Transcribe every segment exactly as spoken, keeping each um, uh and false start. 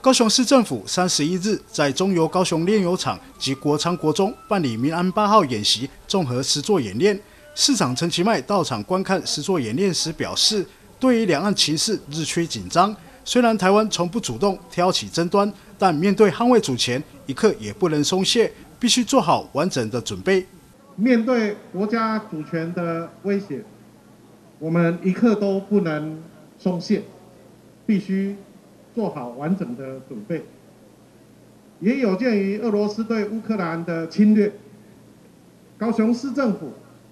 高雄市政府三十一日在中油高雄炼油厂及国昌国中办理民安八号演习综合实作演练。市长陈其迈到场观看实作演练时表示，对于两岸情势日趋紧张，虽然台湾从不主动挑起争端，但面对捍卫主权，一刻也不能松懈，必须做好完整的准备。 面对国家主权的威胁，我们一刻都不能松懈，必须做好完整的准备。也有鉴于俄罗斯对乌克兰的侵略，高雄市政府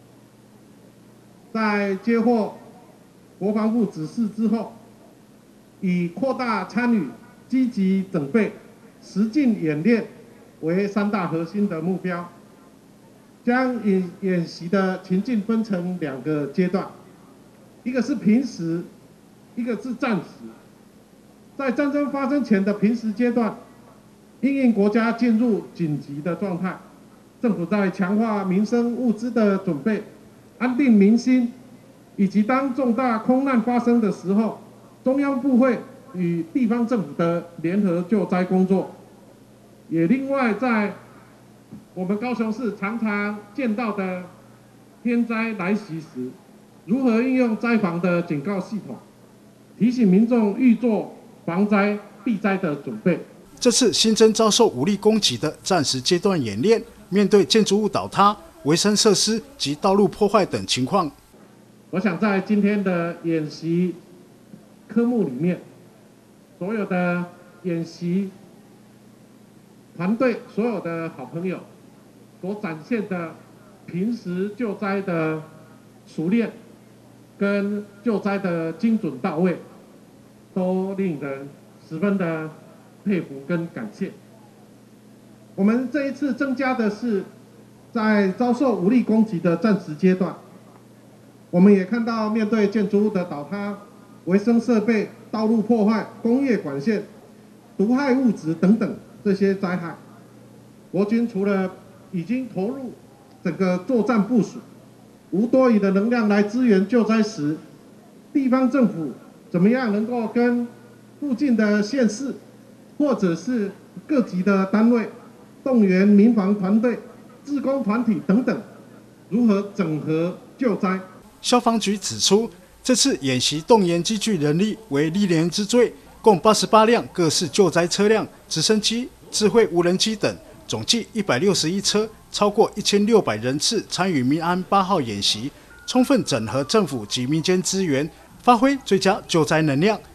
在接获国防部指示之后，以扩大参与、积极准备、实进演练为三大核心的目标，将演演习的情境分成两个阶段，一个是平时，一个是战时。在战争发生前的平时阶段，因应国家进入紧急的状态，政府在强化民生物资的准备、安定民心，以及当重大空难发生的时候，中央部会与地方政府的联合救灾工作，也另外在我们高雄市常常见到的天灾来袭时，如何运用灾防的警告系统，提醒民众预做防灾避灾的准备。 这次新增遭受武力攻击的战时阶段演练，面对建筑物倒塌、维生设施及道路破坏等情况， 我想在今天的演习科目里面，所有的演习团队、所有的好朋友所展现的平时救灾的熟练跟救灾的精准到位，都令人十分的佩服跟感谢。我们这一次增加的是在遭受武力攻击的战时阶段，我们也看到面对建筑物的倒塌、维生设备、道路破坏、工业管线、毒害物质等等这些灾害，国军除了已经投入整个作战部署，无多余的能量来支援救灾时，地方政府怎么样能够跟附近的县市或者是各级的单位动员民防团队、志工团体等等，如何整合救灾？ 消防局指出，这次演习动员机具人力为历年之最，共八十八辆各式救灾车辆、直升机、智慧无人机等，总计一百六十一车，超过一千六百人次参与民安八号演习，充分整合政府及民间资源，发挥最佳救灾能量。